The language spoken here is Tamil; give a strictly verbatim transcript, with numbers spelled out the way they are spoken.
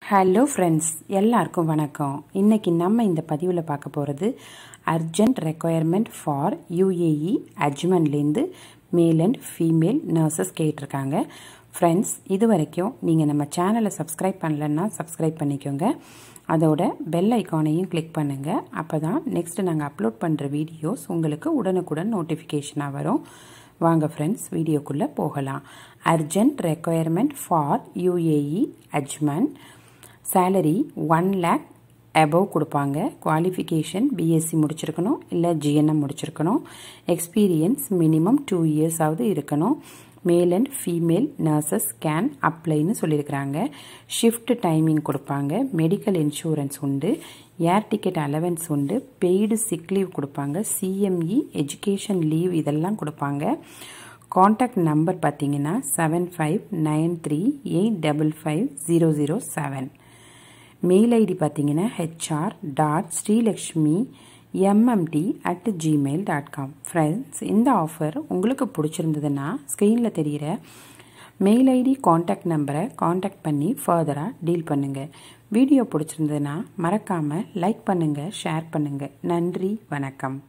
ஹலோ ஃப்ரெண்ட்ஸ், எல்லாருக்கும் வணக்கம். இன்றைக்கி நம்ம இந்த பதிவில் பார்க்க போகிறது அர்ஜென்ட் ரெக்குயர்மெண்ட் ஃபார் யூஏஇ அஜ்மன்லேருந்து மேல் அண்ட் ஃபீமேல் நர்சஸ் கேட்டிருக்காங்க. ஃப்ரெண்ட்ஸ், இது வரைக்கும் நீங்கள் நம்ம சேனலை சப்ஸ்கிரைப் பண்ணலன்னா சப்ஸ்கிரைப் பண்ணிக்கோங்க. அதோட பெல் ஐக்கானையும் கிளிக் பண்ணுங்கள். அப்போ தான் நெக்ஸ்ட்டு நாங்கள் அப்லோட் பண்ணுற வீடியோஸ் உங்களுக்கு உடனுக்குடன் நோட்டிஃபிகேஷனாக வரும். வாங்க ஃப்ரெண்ட்ஸ், வீடியோக்குள்ளே போகலாம். Urgent requirement for UAE Ajman. Salary one lakh above கொடுப்பாங்க. குவாலிஃபிகேஷன் பிஎஸ்சி முடிச்சிருக்கணும், இல்லை ஜிஎன்எம் முடிச்சிருக்கணும். எக்ஸ்பீரியன்ஸ் மினிமம் டூ இயர்ஸாவது இருக்கணும். Male and female nurses can அப்ளைன்னு சொல்லியிருக்கிறாங்க. ஷிஃப்ட் டைமிங் கொடுப்பாங்க. மெடிக்கல் இன்சூரன்ஸ் உண்டு. ஏர் டிக்கெட் அலவன்ஸ் உண்டு. பெய்டு சிக் லீவ் கொடுப்பாங்க. சிஎம்இ எஜுகேஷன் லீவ் இதெல்லாம் கொடுப்பாங்க. காண்டாக்ட் நம்பர் பார்த்தீங்கன்னா seven five nine three eight double five zero zero seven. Mail ID பார்த்தீங்கன்னா HR dot Srilakshmi MMT at Gmail dot com. Friends, இந்த ஆஃபர் உங்களுக்கு பிடிச்சிருந்ததுன்னா ஸ்க்ரீனில் தெரிகிற மெயில் ஐடி காண்டாக்ட் நம்பரை காண்டாக்ட் பண்ணி ஃபர்தராக டீல் பண்ணுங்கள். வீடியோ பிடிச்சிருந்ததுன்னா மறக்காமல் லைக் பண்ணுங்கள், ஷேர் பண்ணுங்கள். நன்றி, வணக்கம்.